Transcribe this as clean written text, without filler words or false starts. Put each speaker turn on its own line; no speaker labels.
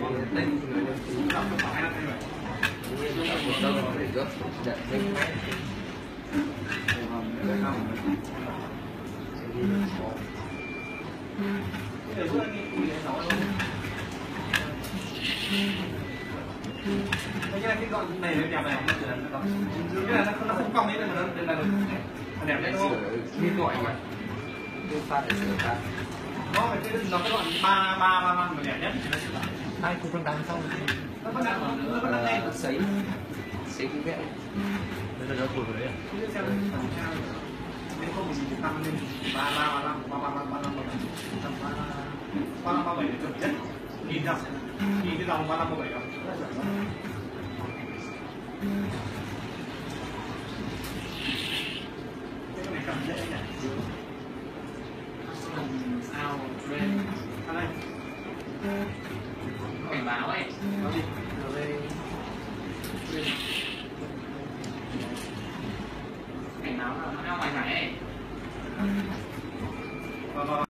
cái con này nó đẹp này nó không cong đấy mà nó đẹp đấy đúng không?
Như gọi mà tôi pha để sửa ra
Nó cái đoạn ba mà đẹp nhất.
hai khu phân đăng xong sấy cái vẽ bây giờ nó thuộc rồi đấy à?
Nếu không thì tăng lên ba bảy chuẩn nhất, nhìn cái dòng 3537 đó. Cái này cầm dễ nhỉ?
Sao lên
Anh ơi,
cảnh báo ấy,
nó gì?
cảnh báo là nó ra ngoài này ấy.